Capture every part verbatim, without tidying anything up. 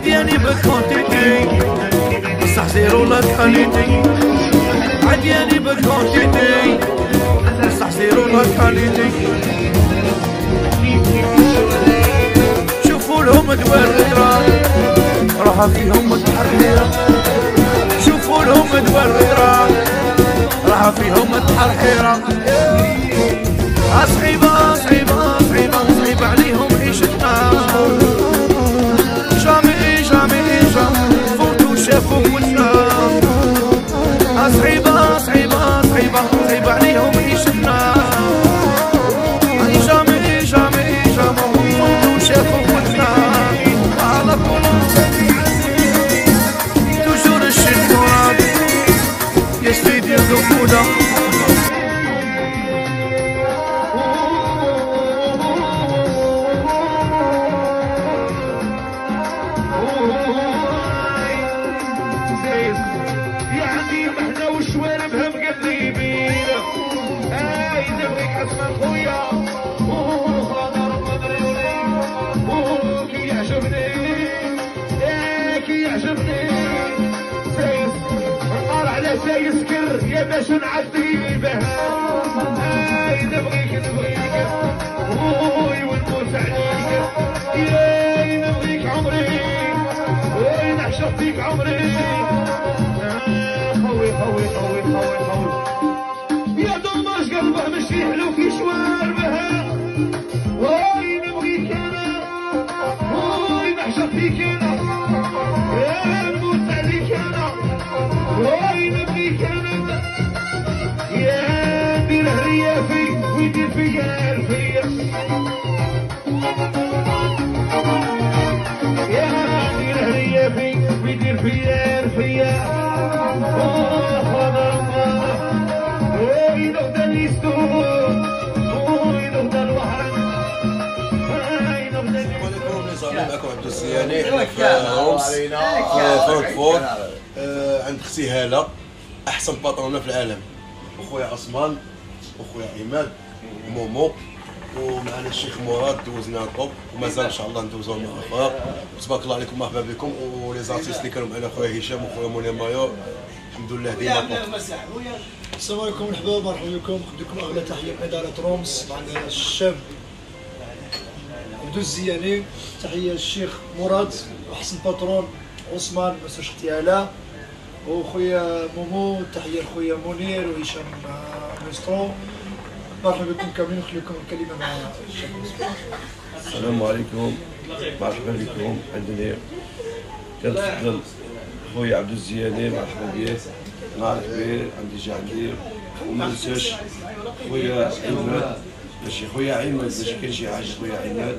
عدياني بكونتيتي صح زيرو لا كاليتي عدياني بكونتيتي صح زيرو لا كاليتي شوفوا لهم دوار الغدرة راها فيهم متحرحيرة شوفوا لهم دوار الغدرة راها فيهم متحرحيرة صعيبة صعيبة صعيبة صعيبة عليهم عيشتنا جامي جامي جامي فوتوا شافوا وجنا صعيبة صعيبة صعيبة صعيبة عليهم عيشتنا جامي جامي جامي فوتوا شافوا وجنا على كل توجور الشيخ مراد يا سيدي الدخولة يسكر يا باش نعدي بها اي نبغيك نبغيك وي ونموت عليك ياي نبغيك عمري وي نعشق فيك عمري خوي خوي خوي خوي خوي يا دوماج قلبه ماشي حلو كي شوار بها وي نبغيك انا وي نعشق فيك انا يا نموت عليك انا وي نبغيك انا يا دير ريافي ويدير فيا الفيا يا دير ريافي ويدير فيا الفيا خضر الله وي نغدا ليستو وي نغدا الوهران وي نغدا معكم عبد الزياني حنا في رومس في فرانكفورت عند اختي هاله احسن باطرونه في العالم وخويا عثمان وخويا عماد مومو ومعنا الشيخ مراد دوزنا لكم ومازال ان شاء الله ندوزو مع اخرى تبارك الله عليكم مرحبا بكم ولي زارتيست اللي كانوا معنا خويا هشام وخويا موني مايور الحمد لله ديما. السلام عليكم مرحبا مرحبا بكم نقدم لكم اغلى تحيه من اداره رومس معنا الشاب عبد الزياني تحيه الشيخ مراد واحسن باترون عثمان مساج اختي هاله وخويا مومو تحيه لخويا منير وهشام مسترو مرحبا بكم كاملين نخليكم الكلمه مع الشيخ. السلام عليكم مرحبا بكم عندنا كنتفضل خويا عبد الزياني مرحبا بيه نهار كبير عندي جعندي وما ننساش خويا عماد ماشي خويا عماد ماشي كاين شي حاجه خويا عماد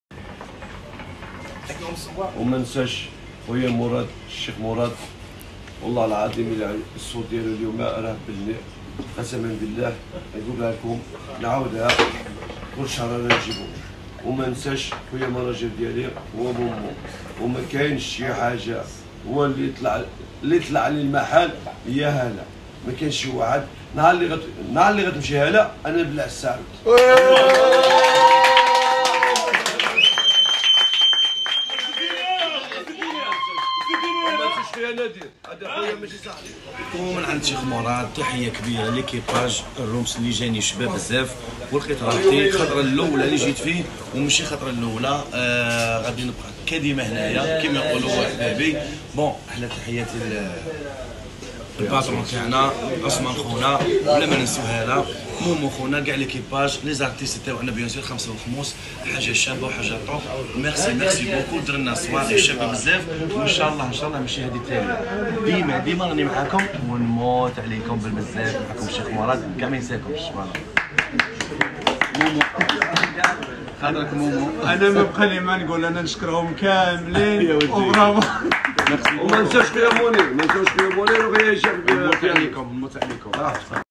وما ننساش خويا مراد الشيخ مراد والله العظيم الى الصوت ديالو اليوم راه بلي قسما بالله نقولها لكم نعاودها كل شهر انا نجيبو وما ننساش خويا المناجر ديالي هو مومو وما كاينش شي حاجه هو اللي طلع اللي طلع لي المحل هي هاله ما كاينش شي واحد نهار اللي غت... نهار اللي غتمشي هاله انا نبلع الساعه. ومن عند شيخ مراد تحيه كبيره ليكيباج الرومس اللي جاني شباب بزاف ولقيت راحتي الخطره الاولى اللي جيت فيه وماشي الخطره الاولى آه غادي نبقى كديما هنايا كما يقولوا احبابي. بون احلى تحياتي الباترون تاعنا عثمان خونا ولا ما ننسوها لا مومو خونا كاع ليكيباج لي زارتيست تاعنا بيان سور خمسه وخموس حاجه شابه وحاجه طوب. ميرسي ميرسي بوكو درنا صواري شابه بزاف وان شاء الله ان شاء الله ماشي هذه الثانيه ديما ديما راني معاكم ونموت عليكم بالبزاف معاكم الشيخ مراد كاع ما ينساكمش. مومو خاطرك مومو انا ما بقى لي ما نقول انا نشكرهم كاملين وبرافو. وما ننساش خويا منير ما ننساش خويا منير وخويا هشام نموت عليكم نموت عليكم.